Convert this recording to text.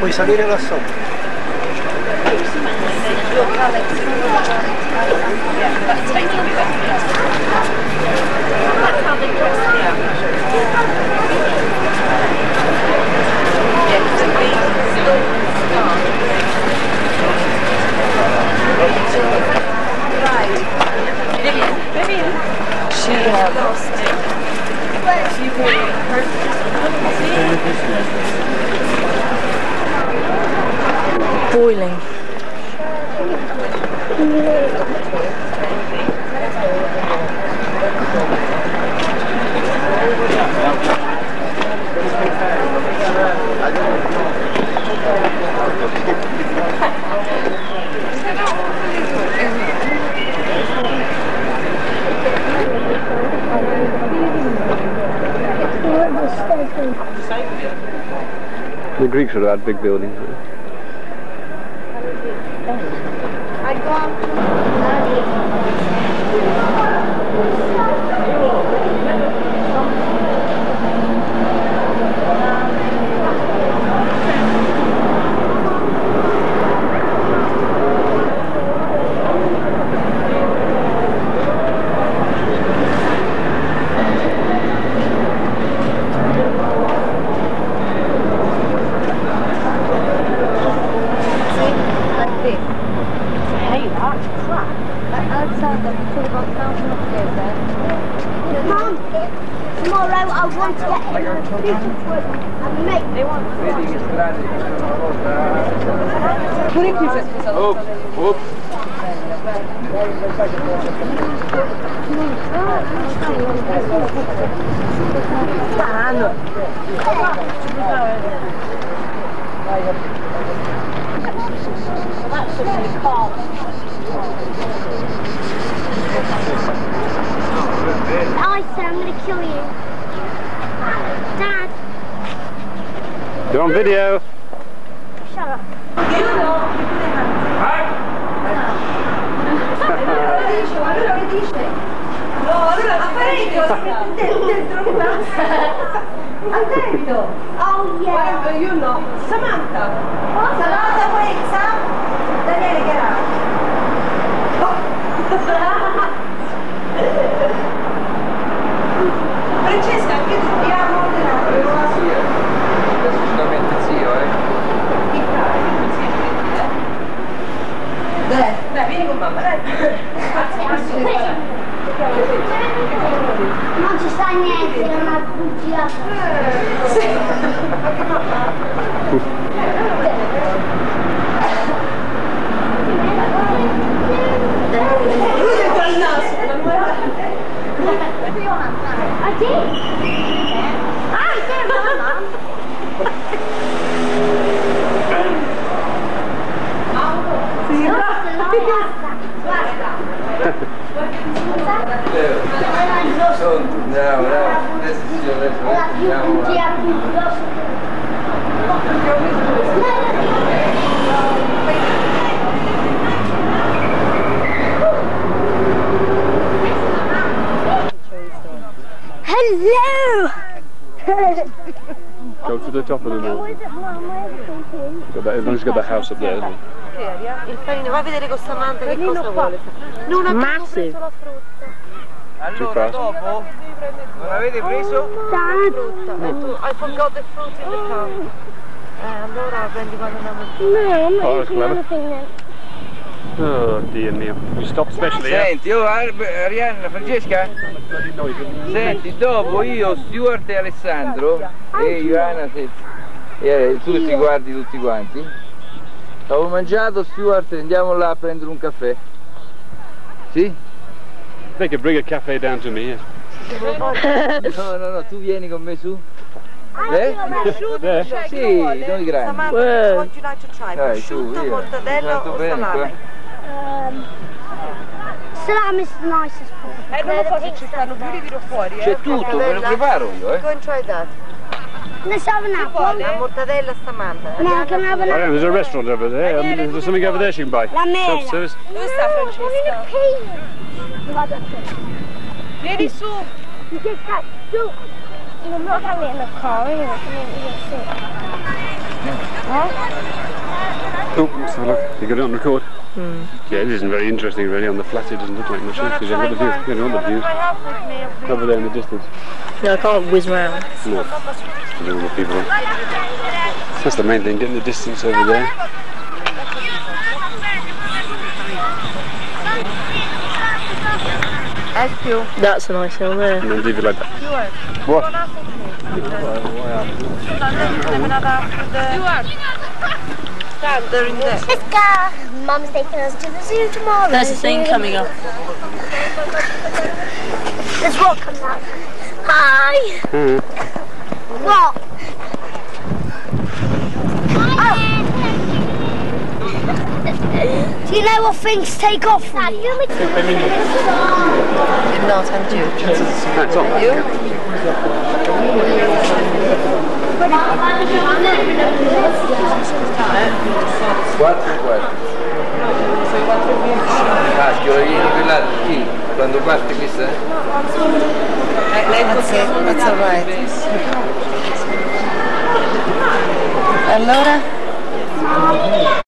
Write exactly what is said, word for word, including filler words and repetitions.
puoi salire là sopra. Boiling. The Greeks would have had big buildings. Tomorrow I want to get in a beautiful and make they want Oop, oop. Alistair, I'm going to kill you. Dad. You're on video. Shut up. No, allora apparecchio dentro al debito. Oh yeah. Guarda, io no. Samantha. Samantha Wenza. Daniele Chiarato. Francesca, anche tu ti amo ordenato. Sì, assolutamente zio, eh. Dai, dai, vieni con mamma, dai. Non ci sta niente, è una bugia. Sì. Lui dentro al naso, Ah sì? Ah sì, mamma. sì, Guarda, guarda. Andiamo, adesso sì, adesso andiamo. Hello! Go to the top of the mill. Got that, as long as you've got the house up there, isn't it? Il panino, va a vedere con Samantha che cosa vuole. Non abbiamo preso la frutta. Allora, dopo, non avete preso? Frutta. E tu, I forgot the fruit in the car. Eh, allora prendi quando andiamo giù. No, Oh, that's clever. Oh dear mio. You stop specially, yeah? Senti, oh, Arianna, Francesca? Senti, dopo io, Stuart e Alessandro, e Ivana, se, e tu ti guardi tutti quanti. Avevo mangiato, Stuart, andiamo là a prendere un caffè. Sì? They could bring a cafe down to me, yeah. No, no, no, tu vieni con me su. Eh? There. Sì, noi grandi. Samantha, what would you like to try? Dai, tu, Prosciutto, io. mortadella Tanto o bene qua. salame? Um, salami is the nicest part. Eh, non lo so se ci stanno più li tiro fuori, eh. C'è tutto, me lo preparo io, eh. Go and try that. Let's have an apple. La mortadella Samantha. No, can I have an I apple? know, there's a restaurant over there. Um, there's something over there she can buy. La mela. Self-service. Dove sta Francesca? Vado a te. Vieni su. You just got two. I'm not having it in the car, anyway. Oh, let's have a look. You got it on record? Hmm. Yeah, it isn't very interesting really. On the flat it doesn't look like much. Because you've got the view. You've got the views. Over there in the distance. No, I can't whiz round. No. There's all the people. That's the main thing, getting the distance over there. That's a nice hill there. And then leave it like that. What? Let's go. Mum's taking us to the zoo tomorrow. There's a thing coming up. There's what comes out. Hi. Mm. What? Oh. Do you know what things take off from you? No, thank you. That's all. You? quattro e quarto. Ah, schiovini quella qui, quando parte questa? That's it, that's alright. Allora?